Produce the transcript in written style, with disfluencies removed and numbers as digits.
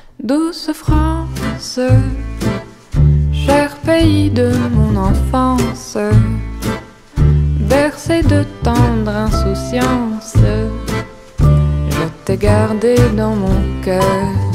Douce France, cher pays de mon enfance, bercé de tendre insouciance, je t'ai gardé dans mon cœur.